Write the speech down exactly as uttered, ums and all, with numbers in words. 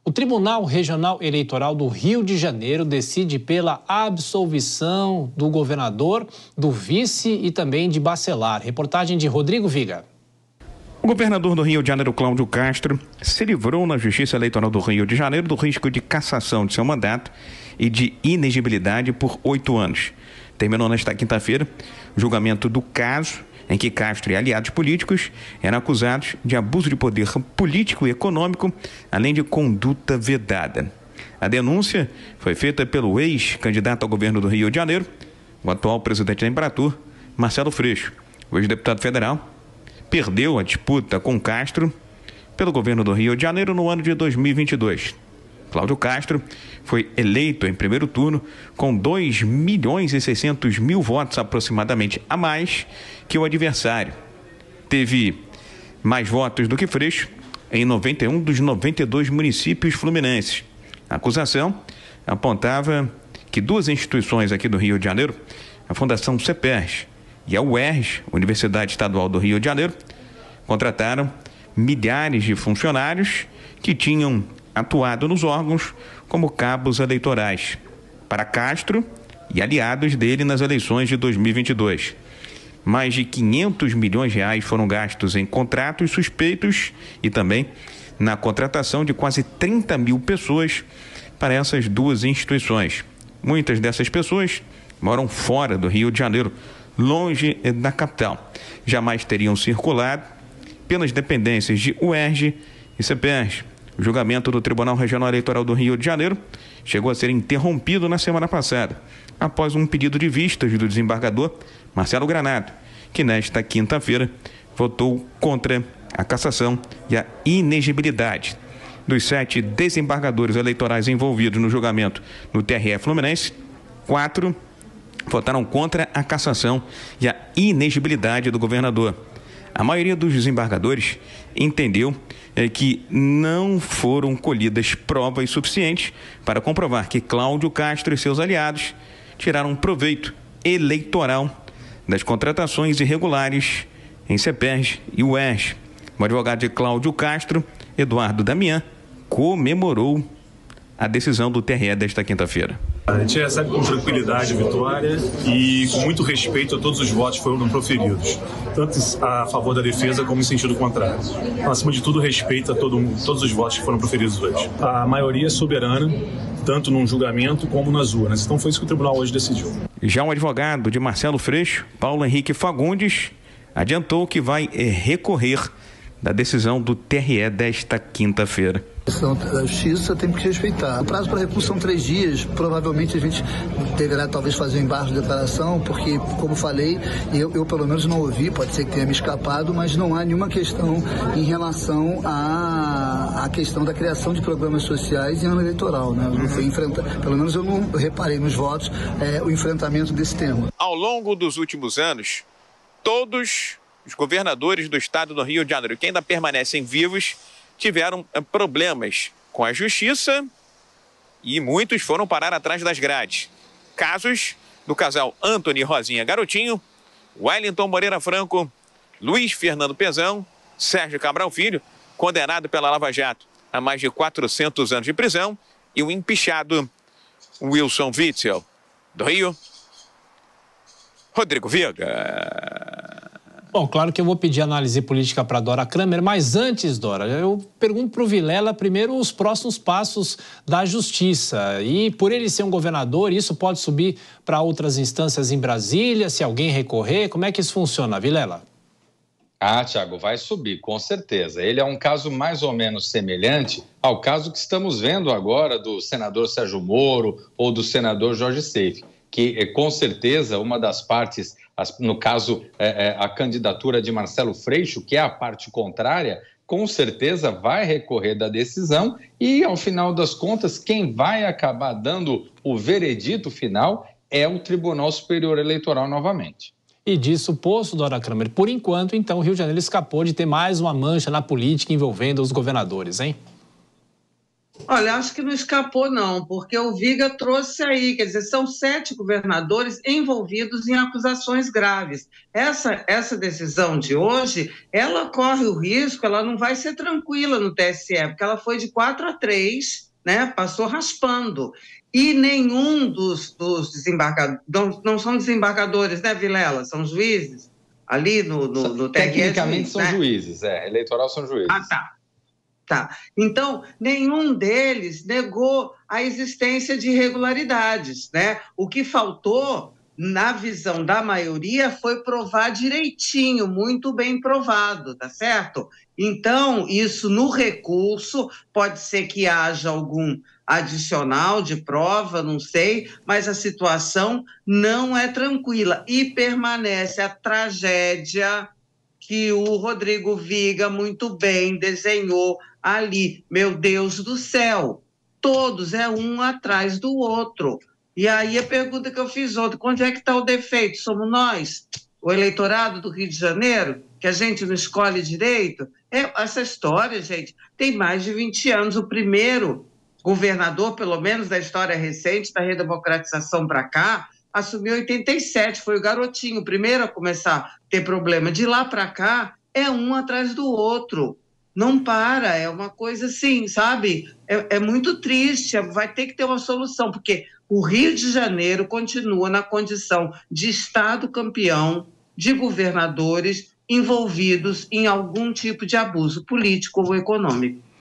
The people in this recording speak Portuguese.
O Tribunal Regional Eleitoral do Rio de Janeiro decide pela absolvição do governador, do vice e também de Bacelar. Reportagem de Rodrigo Viga. O governador do Rio de Janeiro, Cláudio Castro, se livrou na Justiça Eleitoral do Rio de Janeiro do risco de cassação de seu mandato e de inegibilidade por oito anos. Terminou nesta quinta-feira o julgamento do caso em que Castro e aliados políticos eram acusados de abuso de poder político e econômico, além de conduta vedada. A denúncia foi feita pelo ex-candidato ao governo do Rio de Janeiro, o atual presidente da Embratur, Marcelo Freixo. O ex-deputado federal perdeu a disputa com Castro pelo governo do Rio de Janeiro no ano de dois mil e vinte e dois. Cláudio Castro foi eleito em primeiro turno com dois milhões e seiscentos mil votos aproximadamente a mais que o adversário. Teve mais votos do que Freixo em noventa e um dos noventa e dois municípios fluminenses. A acusação apontava que duas instituições aqui do Rio de Janeiro, a Fundação CEPERJ e a U E R J, Universidade Estadual do Rio de Janeiro, contrataram milhares de funcionários que tinham atuado nos órgãos como cabos eleitorais para Castro e aliados dele nas eleições de dois mil e vinte e dois. Mais de quinhentos milhões de reais foram gastos em contratos suspeitos e também na contratação de quase trinta mil pessoas para essas duas instituições. Muitas dessas pessoas moram fora do Rio de Janeiro, longe da capital. Jamais teriam circulado pelas dependências de U E R J e CEPERJ. O julgamento do Tribunal Regional Eleitoral do Rio de Janeiro chegou a ser interrompido na semana passada, após um pedido de vistas do desembargador Marcelo Granado, que nesta quinta-feira votou contra a cassação e a inegibilidade. Dos sete desembargadores eleitorais envolvidos no julgamento no T R E Fluminense, quatro votaram contra a cassação e a inegibilidade do governador. A maioria dos desembargadores entendeu é, que não foram colhidas provas suficientes para comprovar que Cláudio Castro e seus aliados tiraram proveito eleitoral das contratações irregulares em CEPERJ e U E R J. O advogado de Cláudio Castro, Eduardo Damian, comemorou a decisão do T R E desta quinta-feira. A gente recebe com tranquilidade a vitória e com muito respeito a todos os votos que foram proferidos, tanto a favor da defesa como em sentido contrário. Então, acima de tudo, respeito a todo, todos os votos que foram proferidos hoje. A maioria é soberana, tanto num julgamento como nas urnas. Então foi isso que o tribunal hoje decidiu. Já o advogado de Marcelo Freixo, Paulo Henrique Fagundes, adiantou que vai recorrer da decisão do T R E desta quinta-feira. A justiça tem que respeitar. O prazo para recurso são três dias. Provavelmente a gente deverá talvez fazer um embargo de declaração, porque, como falei, eu, eu pelo menos não ouvi, pode ser que tenha me escapado, mas não há nenhuma questão em relação à, à questão da criação de programas sociais em ano eleitoral, né? Não foi enfrenta, pelo menos eu não reparei nos votos é, o enfrentamento desse tema. Ao longo dos últimos anos, todos os governadores do estado do Rio de Janeiro que ainda permanecem vivos tiveram problemas com a justiça e muitos foram parar atrás das grades. Casos do casal Antony e Rosinha Garotinho, Wellington Moreira Franco, Luiz Fernando Pezão, Sérgio Cabral Filho, condenado pela Lava Jato a mais de quatrocentos anos de prisão, e o empichado Wilson Witzel. Do Rio, Rodrigo Viga. Bom, claro que eu vou pedir análise política para Dora Kramer, mas antes, Dora, eu pergunto para o Vilela primeiro os próximos passos da Justiça. E por ele ser um governador, isso pode subir para outras instâncias em Brasília, se alguém recorrer? Como é que isso funciona, Vilela? Ah, Thiago, vai subir, com certeza. Ele é um caso mais ou menos semelhante ao caso que estamos vendo agora do senador Sérgio Moro ou do senador Jorge Seife, que com certeza uma das partes, no caso é, é, a candidatura de Marcelo Freixo, que é a parte contrária, com certeza vai recorrer da decisão e, ao final das contas, quem vai acabar dando o veredito final é o Tribunal Superior Eleitoral novamente. E disso posto, Dora Kramer, por enquanto, então, o Rio de Janeiro escapou de ter mais uma mancha na política envolvendo os governadores, hein? Olha, acho que não escapou, não, porque o Viga trouxe aí, quer dizer, são sete governadores envolvidos em acusações graves. Essa, essa decisão de hoje, ela corre o risco, ela não vai ser tranquila no T S E, porque ela foi de quatro a três, né, passou raspando. E nenhum dos, dos desembargadores, não, não são desembargadores, né, Vilela? São juízes ali no, no, no T R E. Tecnicamente juiz, são né? juízes, é, eleitoral são juízes. Ah, tá. Tá. Então, nenhum deles negou a existência de irregularidades, né? O que faltou, na visão da maioria, foi provar direitinho, muito bem provado, tá certo? Então, isso no recurso, pode ser que haja algum adicional de prova, não sei, mas a situação não é tranquila e permanece a tragédia que o Rodrigo Viga muito bem desenhou ali. Meu Deus do céu, todos é um atrás do outro. E aí a pergunta que eu fiz ontem, onde é que está o defeito? Somos nós, o eleitorado do Rio de Janeiro, que a gente não escolhe direito? É, essa história, gente, tem mais de vinte anos. O primeiro governador, pelo menos da história recente, da redemocratização para cá, assumiu em oitenta e sete, foi o garotinho, o primeiro a começar a ter problema. De lá para cá, é um atrás do outro. Não para, é uma coisa assim, sabe? É, é muito triste, vai ter que ter uma solução, porque o Rio de Janeiro continua na condição de estado campeão de governadores envolvidos em algum tipo de abuso político ou econômico.